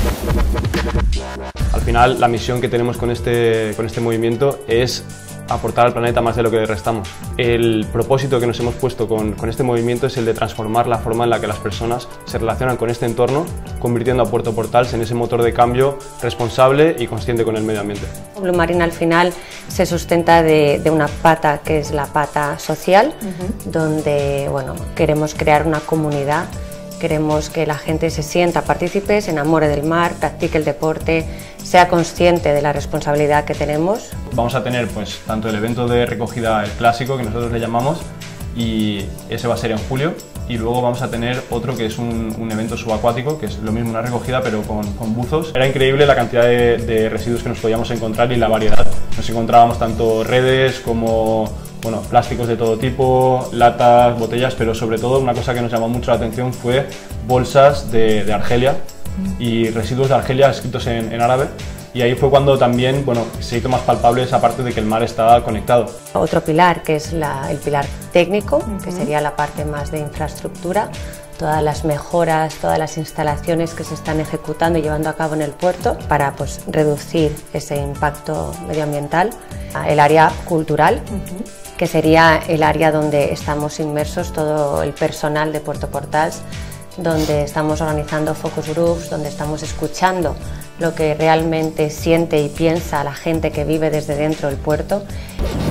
Al final, la misión que tenemos con este movimiento es aportar al planeta más de lo que le restamos. El propósito que nos hemos puesto con este movimiento es el de transformar la forma en la que las personas se relacionan con este entorno, convirtiendo a Puerto Portals en ese motor de cambio responsable y consciente con el medio ambiente. Blue Marine al final se sustenta de una pata que es la pata social, donde queremos crear una comunidad. Queremos que la gente se sienta partícipe, se enamore del mar, practique el deporte, sea consciente de la responsabilidad que tenemos. Vamos a tener pues tanto el evento de recogida, el clásico, que nosotros le llamamos, y ese va a ser en julio, y luego vamos a tener otro que es un evento subacuático, que es lo mismo, una recogida pero con buzos. Era increíble la cantidad de residuos que nos podíamos encontrar y la variedad. Nos encontrábamos tanto redes como plásticos de todo tipo, latas, botellas, pero sobre todo una cosa que nos llamó mucho la atención fue bolsas de Argelia y residuos de Argelia escritos en árabe, y ahí fue cuando también se hizo más palpable esa parte de que el mar está conectado. Otro pilar que es el pilar técnico, que sería la parte más de infraestructura, todas las mejoras, todas las instalaciones que se están ejecutando y llevando a cabo en el puerto para reducir ese impacto medioambiental. El área cultural, que sería el área donde estamos inmersos todo el personal de Puerto Portals, donde estamos organizando focus groups, donde estamos escuchando lo que realmente siente y piensa la gente que vive desde dentro del puerto.